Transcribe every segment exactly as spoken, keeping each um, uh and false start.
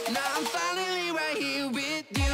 Now I'm finally right here with you.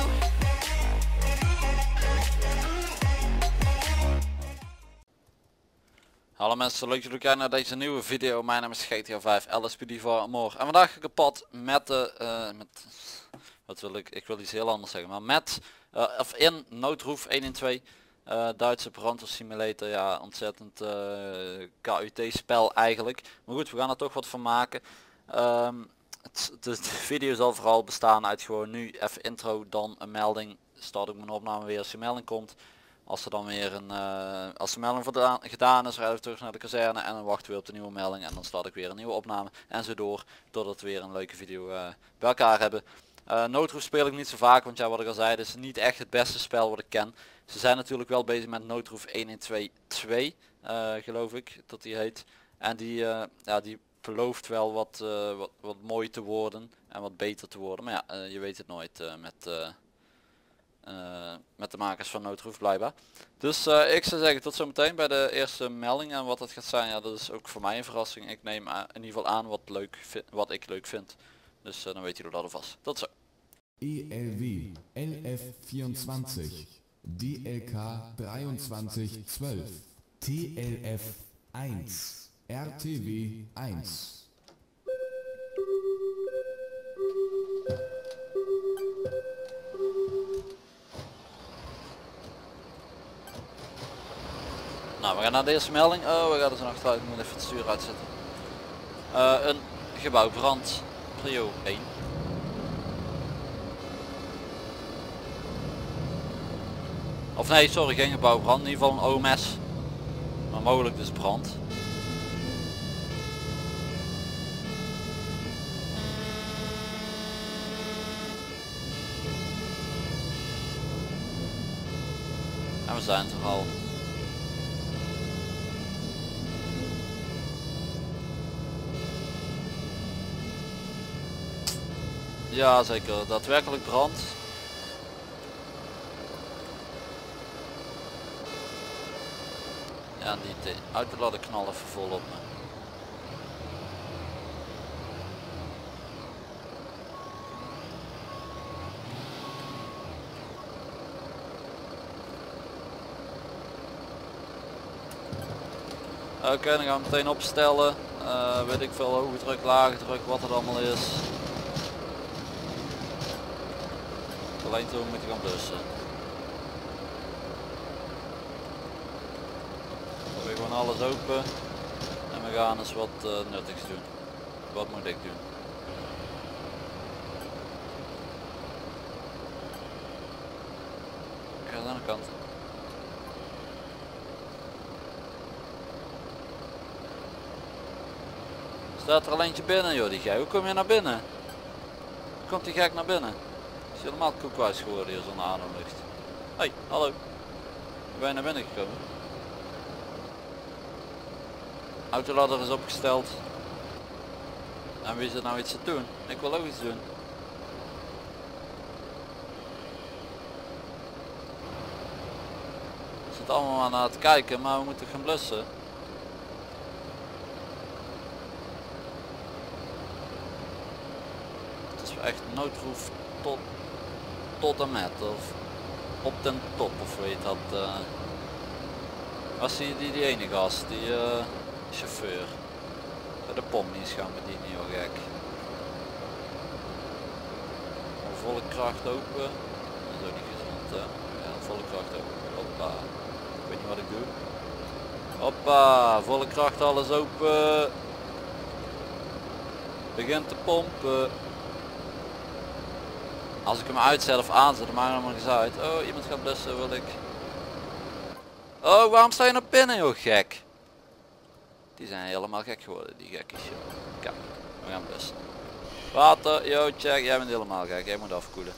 Hallo mensen, leuk dat jullie kijken naar deze nieuwe video. Mijn naam is G T A vijf L S P D voor morgen. En vandaag ga ik op pad met de, uh, met, wat wil ik, ik wil iets heel anders zeggen, maar met, uh, of in Noodroof één en twee, uh, Duitse brandweer simulator. Ja, ontzettend uh, K U T spel eigenlijk. Maar goed, we gaan er toch wat van maken. Um, het, de, de video zal vooral bestaan uit gewoon nu even intro, dan een melding. Start ik mijn opname weer als die melding komt. Als er dan weer een, uh, als de melding gedaan, gedaan is, rijden we terug naar de kazerne en dan wachten we op de nieuwe melding en dan start ik weer een nieuwe opname en zo door, totdat we weer een leuke video uh, bij elkaar hebben. Uh, Noodroof speel ik niet zo vaak, want ja, wat ik al zei, dit is niet echt het beste spel wat ik ken. Ze zijn natuurlijk wel bezig met Noodroof één en twee twee, uh, geloof ik dat die heet. En die, uh, ja, die belooft wel wat, uh, wat, wat mooi te worden en wat beter te worden. Maar ja, uh, je weet het nooit uh, met... Uh, Uh, met de makers van Noodroof blijkbaar. Dus uh, ik zou zeggen tot zometeen bij de eerste melding. En wat het gaat zijn, ja, dat is ook voor mij een verrassing. Ik neem uh, in ieder geval aan wat, leuk wat ik leuk vind. Dus uh, dan weet jullie dat alvast. Tot zo. E L W L F vierundzwanzig, D L K drieëntwintig twaalf, T L F één, R T W één. Nou, we gaan naar de eerste melding. Oh, we gaan er zo achteruit. Ik moet even het stuur uitzetten. Uh, een gebouw brand. Prio één. Of nee, sorry, geen gebouw brand. In ieder geval een O M S. Maar mogelijk dus brand. En we zijn er al. Ja, zeker, daadwerkelijk brand. Ja, die auto laten knallen even vol op me. Oké, okay, dan gaan we meteen opstellen. Uh, weet ik veel, hoge druk, lage druk, wat het allemaal is. Alleen toen moet ik gaan blussen. Dan heb ik gewoon alles open. En we gaan eens wat uh, nuttigs doen. Wat moet ik doen? Ik ga aan de kant. Staat er al eentje binnen, joh, die gek. Hoe kom je naar binnen? Hoe komt die gek naar binnen? Is helemaal koekwijs geworden hier zonder ademlucht. Hoi, hallo. Ben je naar binnen gekomen? Autoladder is opgesteld. En wie is er nou iets te doen? Ik wil ook iets doen. We zitten allemaal maar naar het kijken, maar we moeten gaan blussen. Het is echt Noodroof tot, tot en met, of op den top, of weet dat. Uh, was die, die die ene gast, die uh, chauffeur. De pommies gaan we die niet heel gek. Volle kracht open. Dat is ook niet gezond, hè? Ja, volle kracht open. Hoppa. Ik weet niet wat ik doe. Hoppa, volle kracht alles open. Begint te pompen. Als ik hem uitzet of aanzet, dan maakt het helemaal niks uit. Oh, iemand gaat blussen, wil ik. Oh, waarom sta je naar binnen, joh, gek? Die zijn helemaal gek geworden, die gekkies, joh. Kijk, we gaan blussen. Water, yo, check, jij bent helemaal gek, jij moet afkoelen.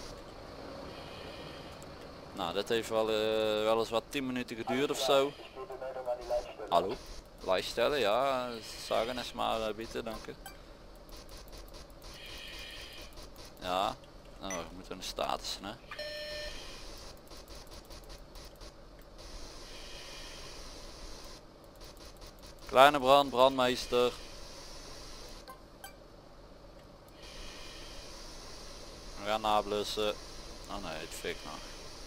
Nou, dit heeft wel, uh, wel eens wat tien minuten geduurd of zo. Hallo? Lijst stellen, ja, zagen is maar uh, bieden, dank u. Ja, nou, we moeten een status, hè. Kleine brand, brandmeester. gaan nablussen. Oh nee, het fik nog.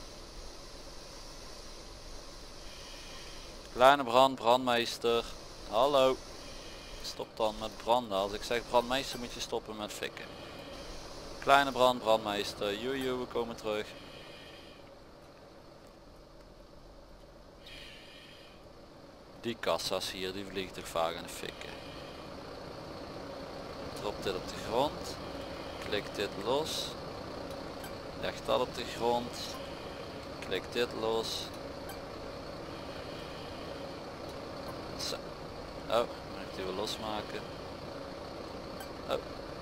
Kleine brand, brandmeester. Hallo. Stop dan met branden. Als ik zeg brandmeester moet je stoppen met fikken. Kleine brand, brandmeester. Joejoe, we komen terug. Die kassa's hier, die vliegen toch vaak in de fikken. Drop dit op de grond. Klik dit los. Leg dat op de grond. Klik dit los. Zo. Oh, moet ik die weer losmaken. Oh.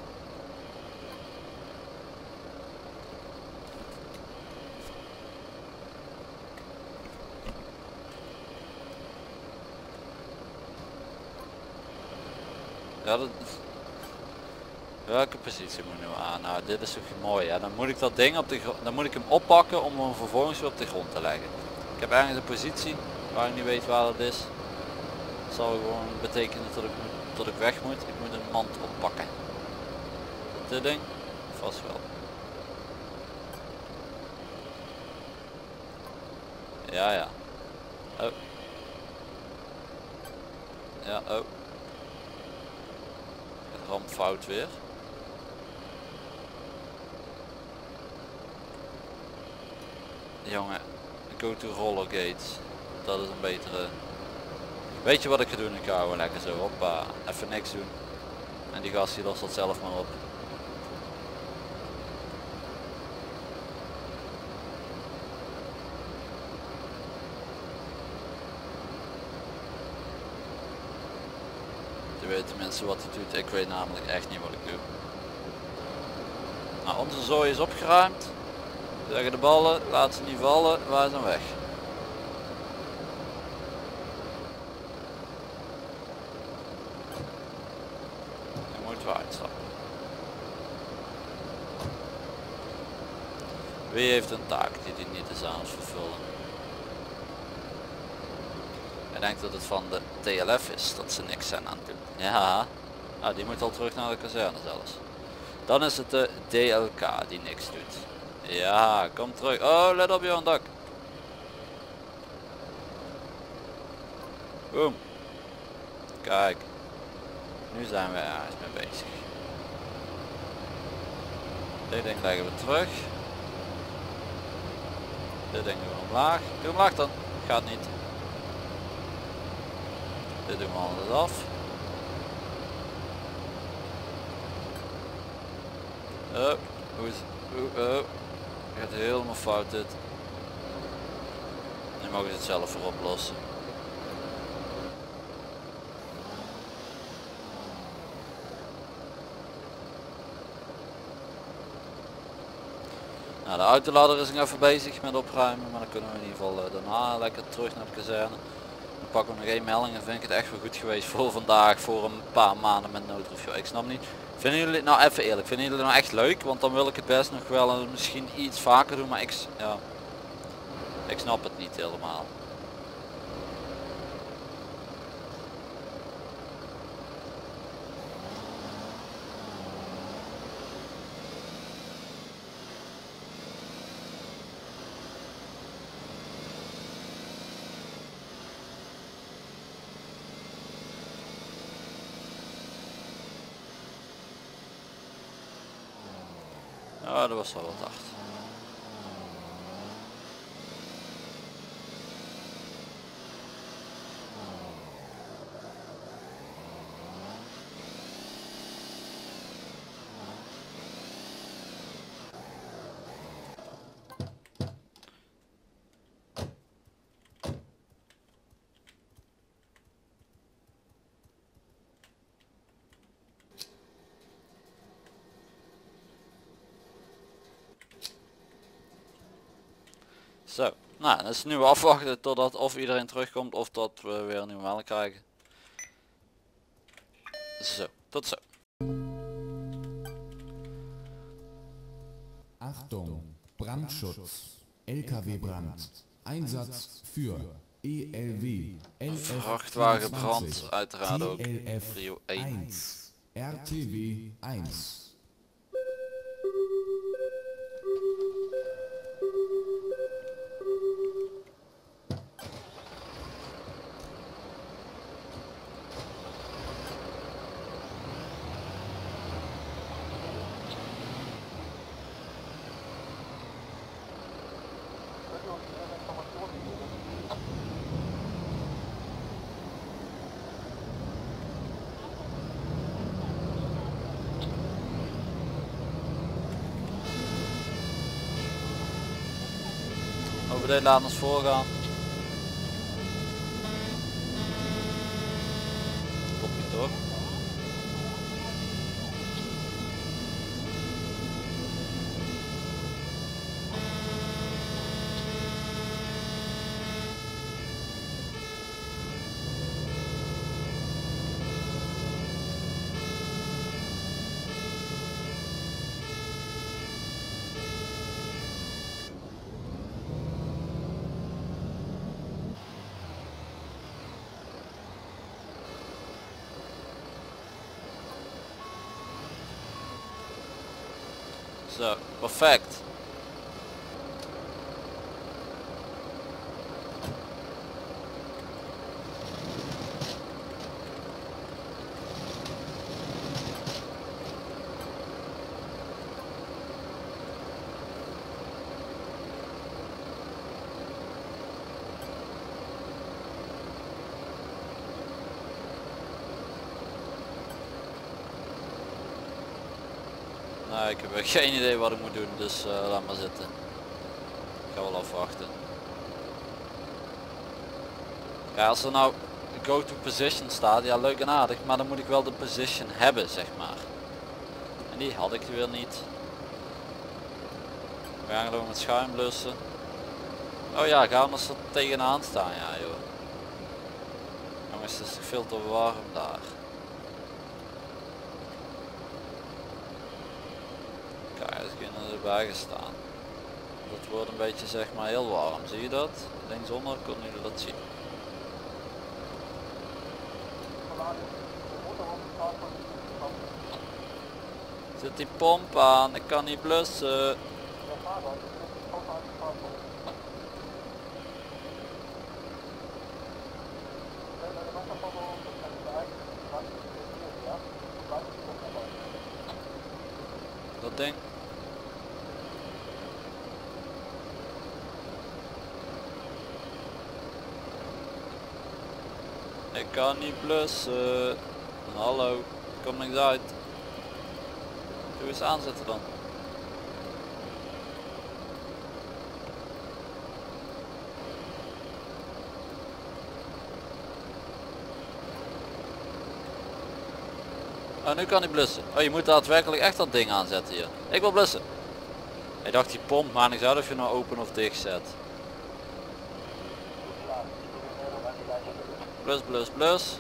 Ja, dat... Welke positie moet ik nu aan? Nou, dit is toch mooi, hè? Dan moet ik dat ding op de grond, dan moet ik hem oppakken om hem vervolgens weer op de grond te leggen. Ik heb ergens een positie waar ik niet weet waar het is. Dat zal gewoon betekenen dat ik, dat ik weg moet. Ik moet een mand oppakken. Dit ding? Vast wel. Ja, ja. Oh. Ja, oh. Het ramt fout weer. Jongen, go to roller gates. Dat is een betere. Weet je wat ik ga doen? Ik ga gewoon lekker zo hoppa, even niks doen. En die gast die lost dat zelf maar op. Je weet tenminste wat hij doet. Ik weet namelijk echt niet wat ik doe. Nou, onze zooi is opgeruimd. Leggen de ballen, laat ze niet vallen, wij zijn weg. Dan moeten we uitstappen. Wie heeft een taak die hij niet is aan het vervullen? Ik denk dat het van de T L F is, dat ze niks zijn aan het doen. Ja, ah, die moet al terug naar de kazerne zelfs. Dan is het de D L K die niks doet. Ja, kom terug. Oh, let op jouw dak. Boom. Kijk. Nu zijn we ergens mee bezig. Dit ding leggen we terug. Dit ding doen we omlaag. Doe omlaag dan. Gaat niet. Dit doen we alles af. Oh, hoe is het? Oh, oh. Gaat helemaal fout dit. Nu mogen ze het zelf voor oplossen. Nou, de autoladder is nog even bezig met opruimen, maar dan kunnen we in ieder geval uh, daarna lekker terug naar de kazerne. Dan pakken we nog één melding en vind ik het echt wel goed geweest voor vandaag, voor een paar maanden met noodreview. Ik snap niet. Vinden jullie, nou even eerlijk, vinden jullie het nou echt leuk? Want dan wil ik het best nog wel en misschien iets vaker doen, maar ik, ja, ik snap het niet helemaal. Ja, dat was wel wat hard. Zo, nou dan is het nu afwachten totdat of iedereen terugkomt of dat we weer een nieuwe melding krijgen. Zo, tot zo. Achtung, Brandschutz, L K W-Brand, Einsatz für E L W, L F Vrachtwagenbrand, uiteraard ook, T L F prio één. R T W eins. over de laten ons voorgaan. Topje toch? Zo, perfect. Nou, ik heb geen idee wat ik moet doen, dus uh, laat maar zitten. Ik ga wel afwachten. Ja, als er nou go to position staat, ja leuk en aardig, maar dan moet ik wel de position hebben, zeg maar. En die had ik weer niet. We gaan gewoon met schuim blussen. Oh ja, gaan als er tegenaan staan, ja joh. Jongens, het is toch veel te warm daar. Erbij gestaan. Dat wordt een beetje zeg maar heel warm. Zie je dat? Linksonder kunnen jullie dat zien. Zit die pomp aan? Ik kan niet blussen. Dat ding. Ik kan niet blussen. Hallo, kom niks uit. Doe eens aanzetten dan. Oh, nu kan hij blussen. Oh, je moet daadwerkelijk echt dat ding aanzetten hier. Ik wil blussen. Ik dacht die pomp, maar niks uit of je nou open of dicht zet. Blus, blus, blus.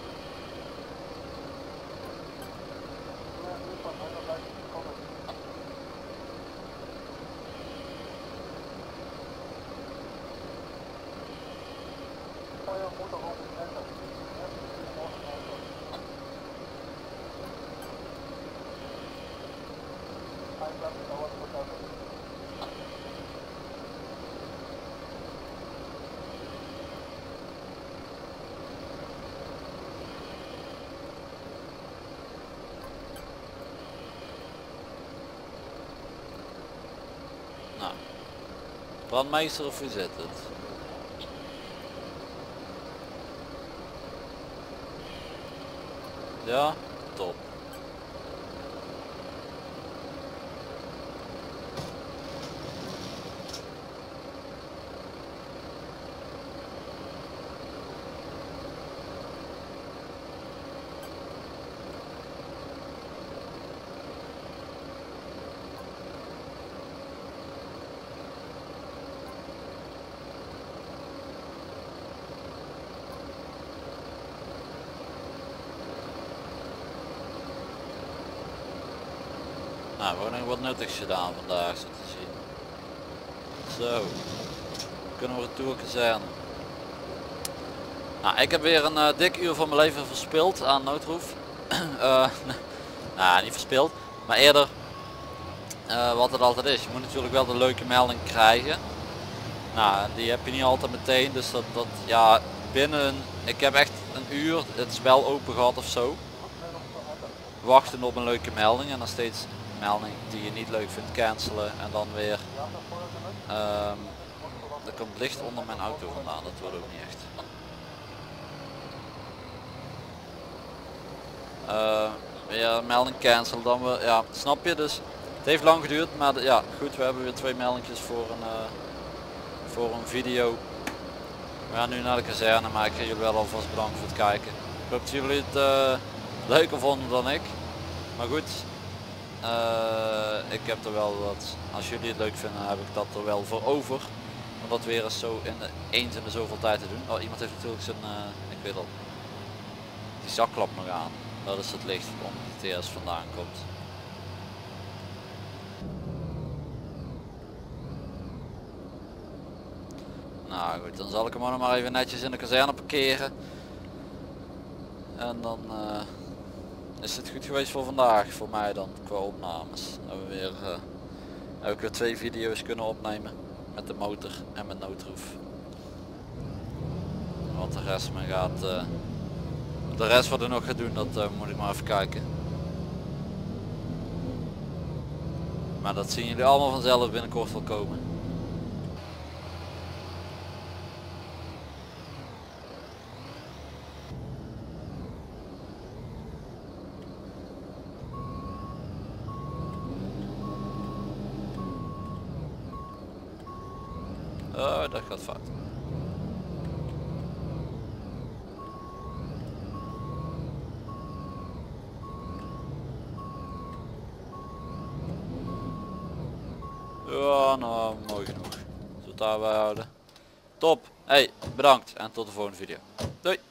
Nou, brandmeester of hoe zit het? Ja, top. Nou, we hebben nog wat nuttigs gedaan vandaag, zo te zien. Zo, kunnen we retour kazerne. Nou, ik heb weer een uh, dik uur van mijn leven verspild aan noodroef. uh, nou, niet verspild, maar eerder uh, wat het altijd is. Je moet natuurlijk wel de leuke melding krijgen. Nou, die heb je niet altijd meteen, dus dat, dat ja, binnen, ik heb echt een uur het spel open gehad of zo. Wachten op een leuke melding en dan steeds melding die je niet leuk vindt cancelen en dan weer um, er komt licht onder mijn auto vandaan, dat wordt ook niet echt. Uh, weer melding cancelen, dan weer, ja, snap je, dus het heeft lang geduurd, maar de, ja goed, we hebben weer twee meldingjes voor een uh, voor een video. We gaan nu naar de kazerne, maar ik ga jullie wel alvast bedanken voor het kijken. Ik hoop dat jullie het uh, leuker vonden dan ik. Maar goed, uh, ik heb er wel wat, als jullie het leuk vinden heb ik dat er wel voor over. Om dat weer eens zo in de, eens in de zoveel tijd te doen. Oh, iemand heeft natuurlijk zijn, uh, ik weet al, die zakklap nog aan. Dat is het licht om die T S vandaan komt. Nou goed, dan zal ik hem nog maar even netjes in de kazerne parkeren. En dan uh, is het goed geweest voor vandaag, voor mij dan, qua opnames. Hebben we weer, uh, heb ik weer twee video's kunnen opnemen. Met de motor en met noodroef. Wat de rest me gaat, uh, de rest wat er nog gaat doen, dat uh, moet ik maar even kijken. Maar dat zien jullie allemaal vanzelf binnenkort wel komen. Oh, dat gaat fout. Ja, nou, mooi genoeg. Zullen we het daarbij houden. Top. Hey, bedankt en tot de volgende video. Doei.